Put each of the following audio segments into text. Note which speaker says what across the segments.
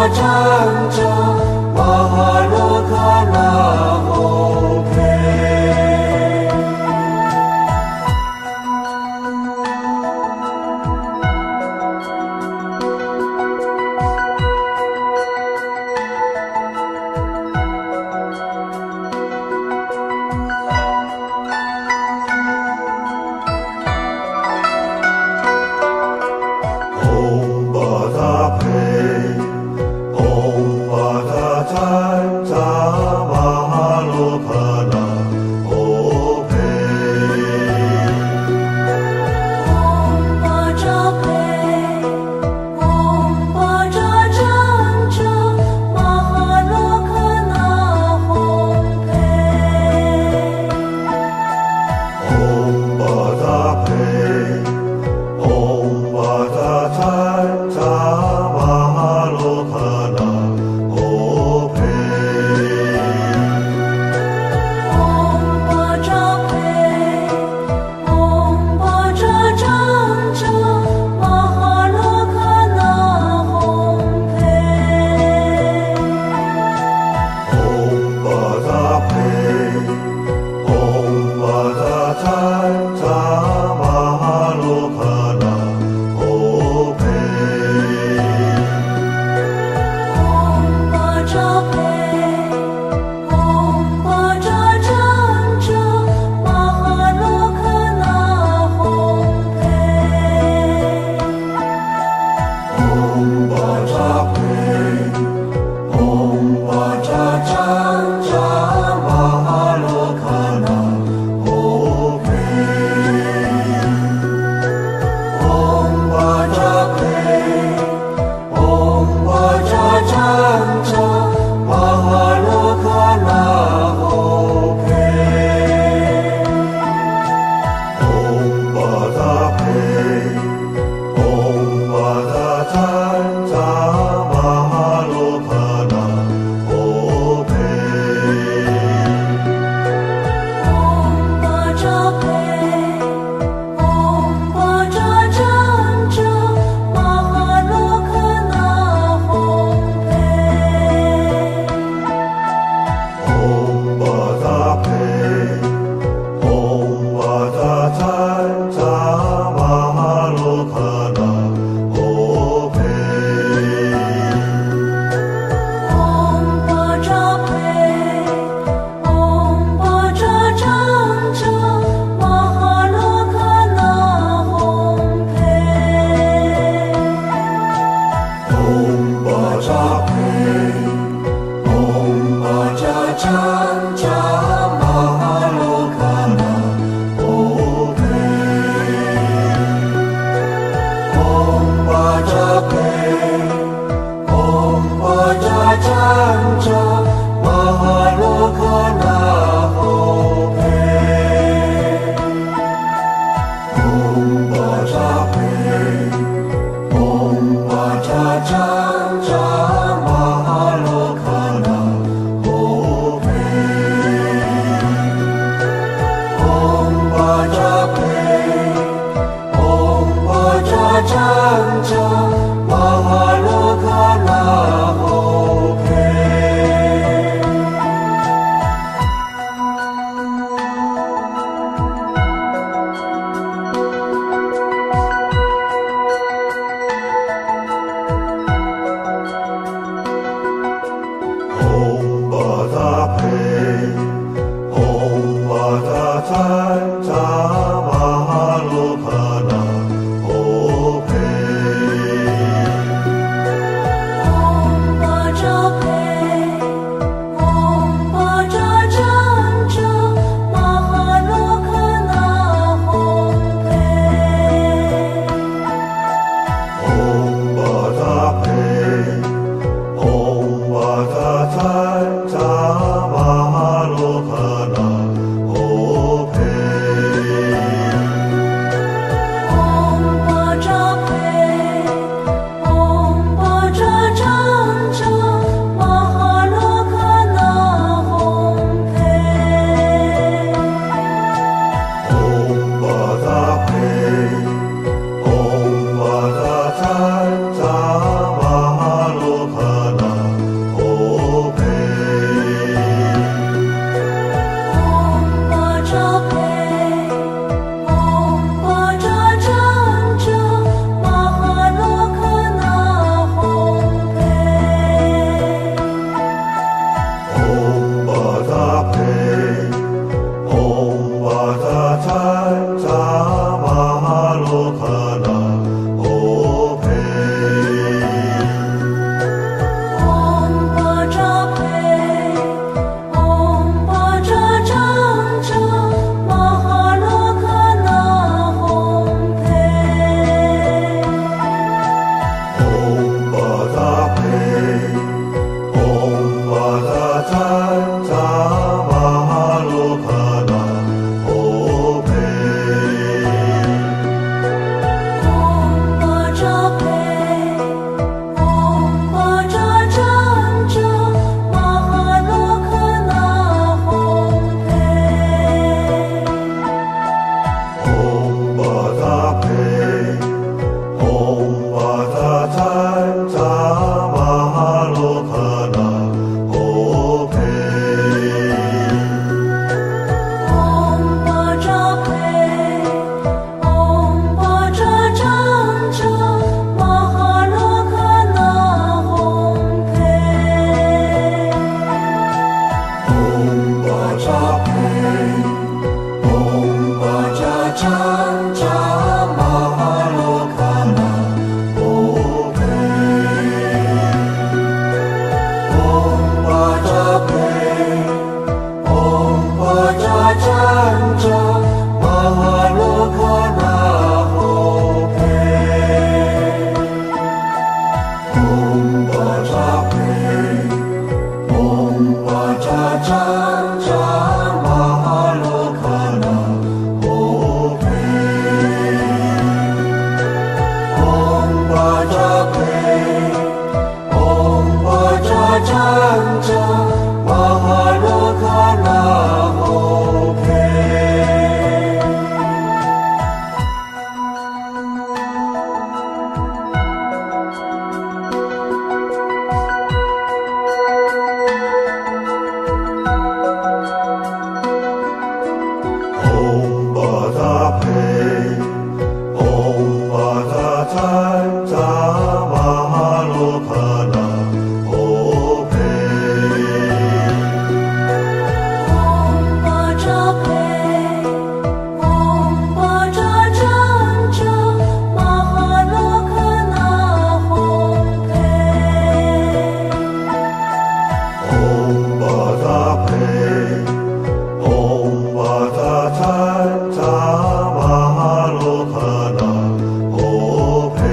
Speaker 1: 长者，马哈罗卡那后佩。嗡巴达佩，嗡巴达赞扎玛哈罗卡那后佩。
Speaker 2: 嗡巴扎佩，嗡巴扎长者，马哈罗卡那后佩。
Speaker 1: 嗡巴达佩，嗡巴达赞扎玛哈罗卡那后佩。
Speaker 2: 嗡巴扎佩，嗡巴扎长者，马哈罗卡那后佩。
Speaker 1: 嗡巴达佩，嗡巴达赞扎玛哈罗卡那后佩。
Speaker 2: 嗡巴扎佩，嗡巴扎长者，马哈罗卡那后佩。
Speaker 1: 嗡巴扎佩，嗡巴扎赞扎玛哈罗卡那后佩。嗡巴扎佩，嗡巴扎赞扎玛哈罗卡那后佩。嗡巴达佩，嗡巴达赞扎玛哈罗卡那后佩。
Speaker 2: 嗡巴扎佩，嗡巴扎长者，马哈罗卡那后佩。
Speaker 1: 嗡巴达佩，嗡巴达赞扎玛哈罗卡那后佩。
Speaker 2: 嗡巴扎佩，嗡巴扎长者，马哈罗卡那后佩。
Speaker 1: 嗡巴扎佩，嗡巴扎赞扎玛哈罗卡那后佩。嗡巴扎佩，嗡巴扎赞扎玛哈罗卡那后佩。嗡巴扎佩，嗡巴扎赞扎玛哈罗卡那后佩。嗡巴扎佩，嗡巴扎赞扎玛哈罗卡那后佩。嗡巴达佩，嗡巴达赞扎玛哈罗卡那后佩。 战者，马哈罗卡那后佩。嗡巴达佩，嗡巴达赞扎玛哈罗卡那后佩。
Speaker 2: 嗡巴扎佩，嗡巴扎赞者，玛哈罗卡那吽佩。
Speaker 1: 嗡巴达佩，嗡巴达赞扎玛哈罗卡那后佩。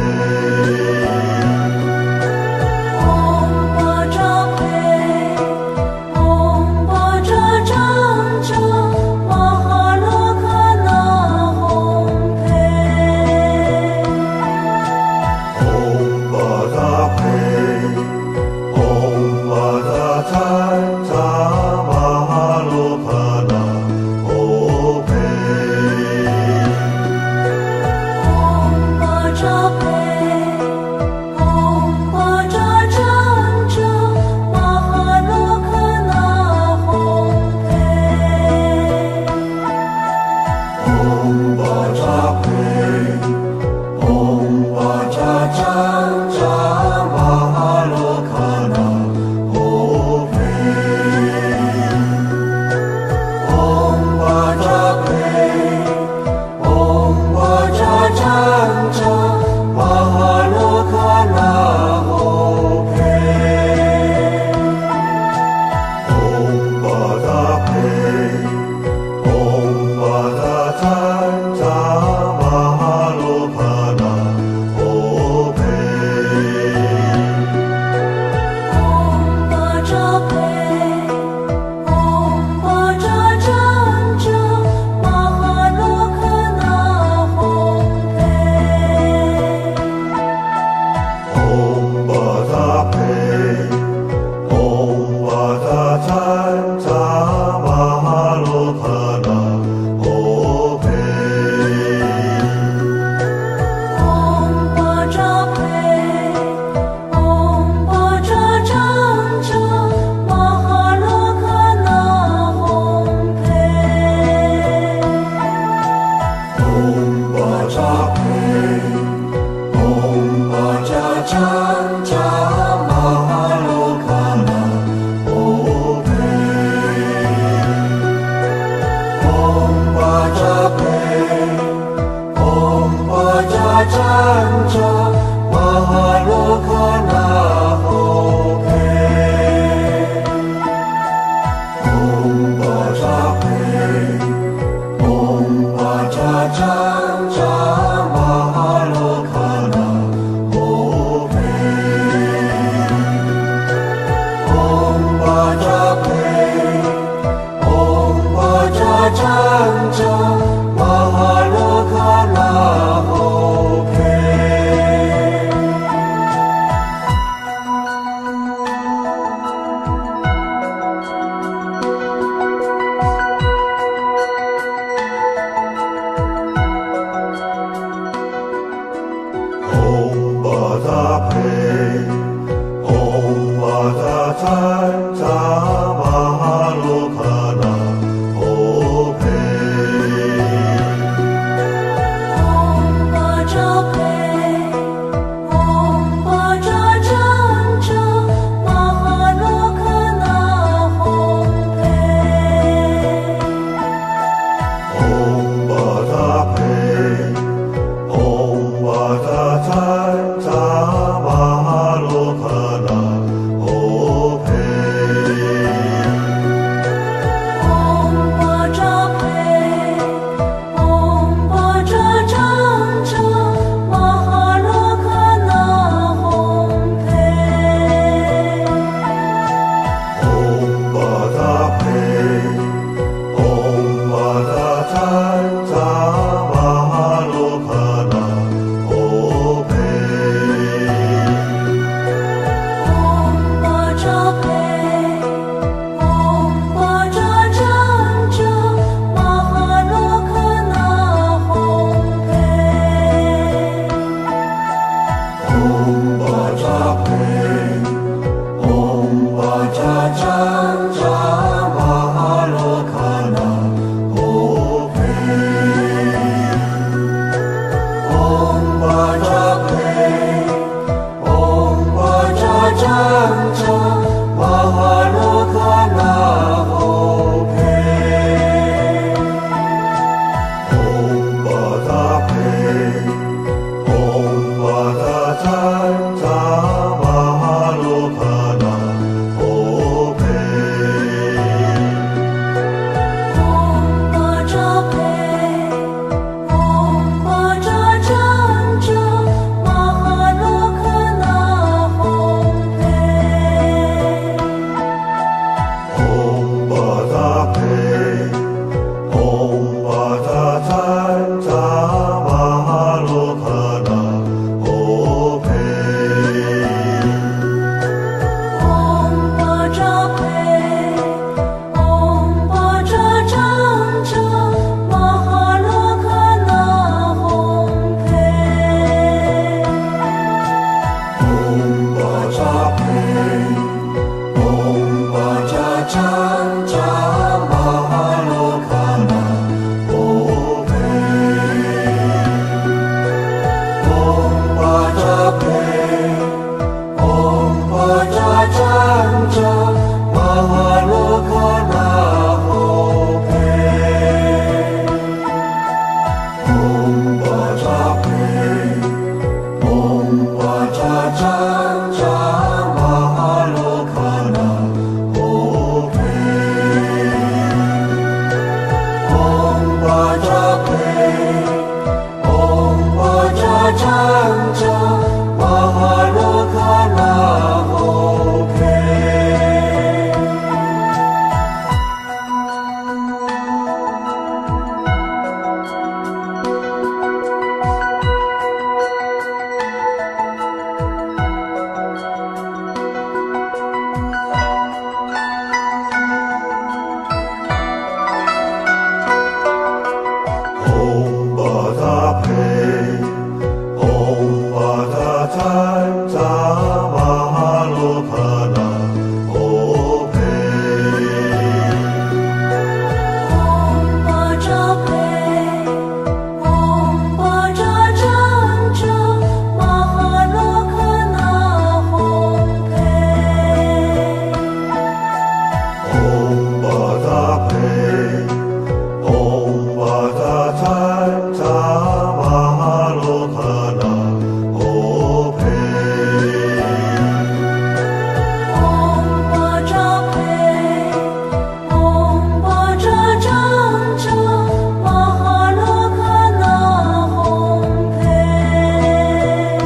Speaker 2: 嗡巴扎佩，嗡巴扎赞者，玛哈罗卡那吽佩。
Speaker 1: 嗡巴达佩，嗡巴达赞扎玛哈罗卡那后佩。
Speaker 2: 嗡巴扎佩，嗡巴扎赞者，玛哈罗卡那吽佩。
Speaker 1: 嗡巴扎佩，嗡巴扎赞扎玛哈罗卡那后佩。嗡巴扎佩，嗡巴扎赞扎玛哈罗卡那后佩。嗡巴达佩，嗡巴达赞扎玛哈罗卡那后佩。
Speaker 2: 嗡巴扎佩，嗡巴扎赞者，玛哈罗卡那吽佩。
Speaker 1: 嗡巴达佩，嗡巴达赞扎玛哈罗卡那后佩。
Speaker 2: 嗡巴扎佩，嗡巴扎赞者，玛哈罗卡那吽佩。
Speaker 1: 嗡巴扎佩，嗡巴扎赞扎玛哈罗卡那后佩。嗡巴扎佩，嗡巴扎赞扎玛哈罗卡那后佩。嗡巴扎佩，嗡巴扎赞扎玛哈罗卡那后佩。嗡巴扎佩，嗡巴扎赞扎玛哈罗卡那后佩。 占扎玛哈罗卡那欧佩，嗡巴扎佩，嗡巴扎占扎玛哈罗卡那欧佩。嗡巴达佩，嗡巴达占扎玛哈罗卡那欧佩，
Speaker 2: 嗡巴扎佩，嗡巴扎占扎玛哈罗卡那嗡佩，
Speaker 1: 嗡巴达佩，嗡巴达占扎玛哈罗卡那欧佩，
Speaker 2: 嗡巴扎佩，嗡巴扎占扎玛哈罗卡那嗡佩，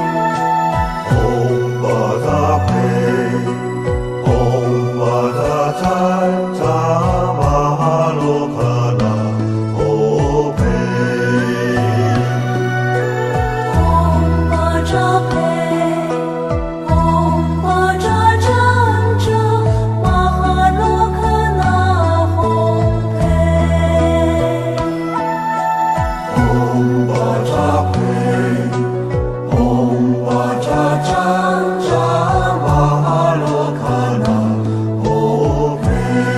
Speaker 1: 嗡巴达佩，嗡巴达占扎玛哈罗卡那欧佩，
Speaker 2: 嗡巴扎佩，嗡巴扎占扎玛哈罗卡那嗡佩，
Speaker 1: 嗡巴扎佩，嗡巴扎占扎玛哈罗卡那欧佩，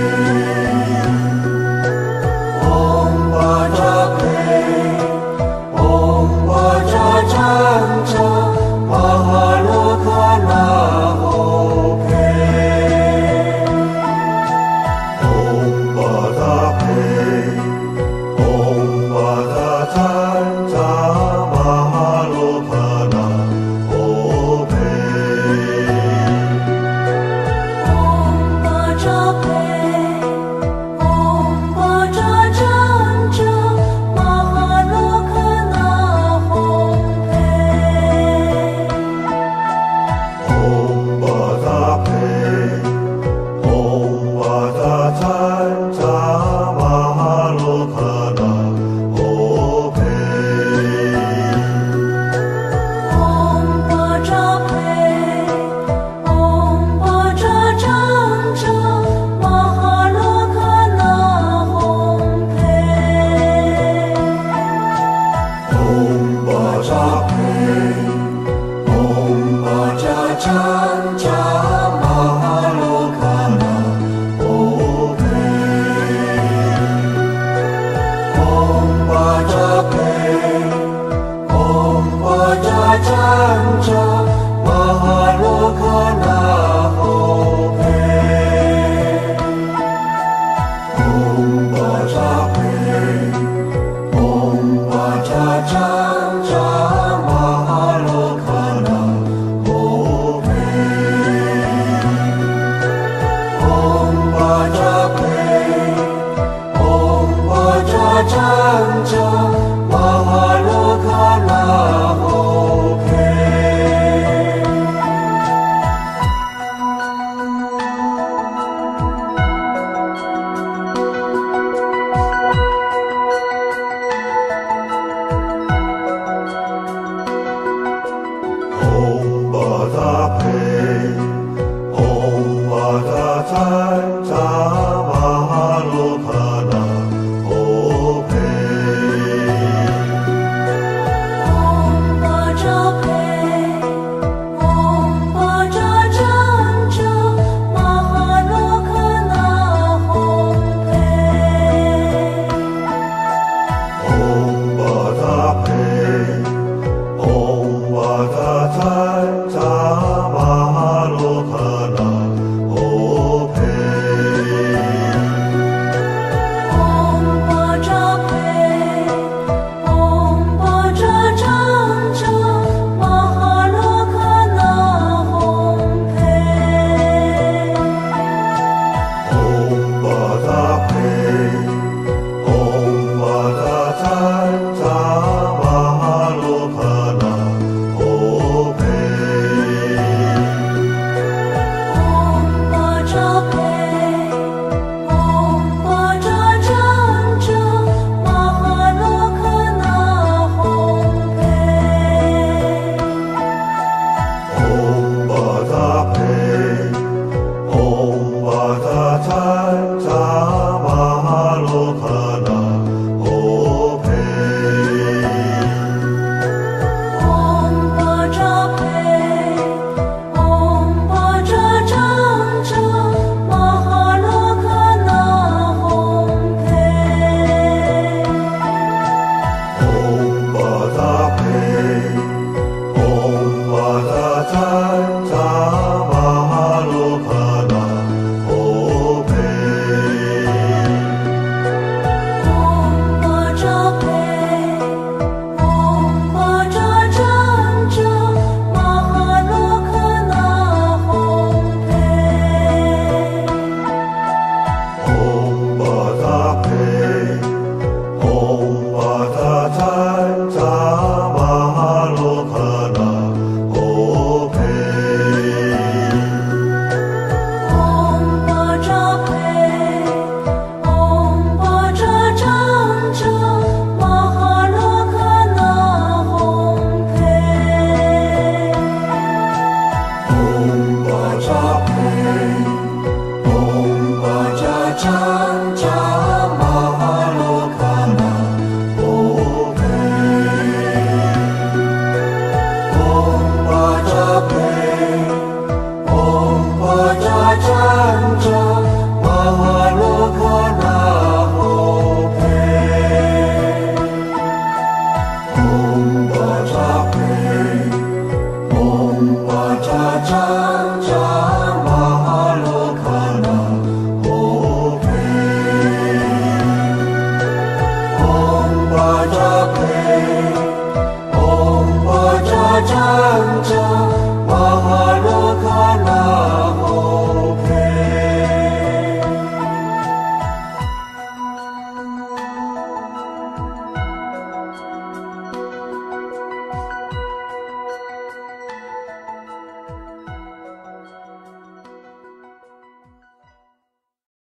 Speaker 1: 嗡巴扎佩，嗡巴扎占扎玛哈罗卡那欧佩，嗡巴达佩，嗡巴达占扎玛哈罗卡那欧佩，
Speaker 2: 嗡巴扎佩，嗡巴扎占扎玛哈罗卡那嗡佩，
Speaker 1: 嗡巴达佩，嗡巴达占扎玛哈罗卡那欧佩，
Speaker 2: 嗡巴扎佩，嗡巴扎占扎玛哈罗卡那嗡佩，
Speaker 1: 嗡巴扎佩，嗡巴扎占扎玛哈罗卡那欧佩，嗡巴扎佩，嗡巴扎占扎玛哈罗卡那欧佩，嗡巴扎佩，嗡巴扎占扎玛哈罗卡那欧佩，嗡巴扎佩，嗡巴扎占扎玛哈罗卡那欧佩。嗡巴达佩，嗡巴达占扎玛哈罗卡那欧佩，
Speaker 2: 嗡巴扎佩，嗡巴扎占扎玛哈罗卡那嗡佩，
Speaker 1: 嗡巴达佩，嗡巴达占扎玛哈罗卡那欧佩，
Speaker 2: 嗡巴扎佩，嗡巴扎占扎玛哈罗卡那
Speaker 1: 战者。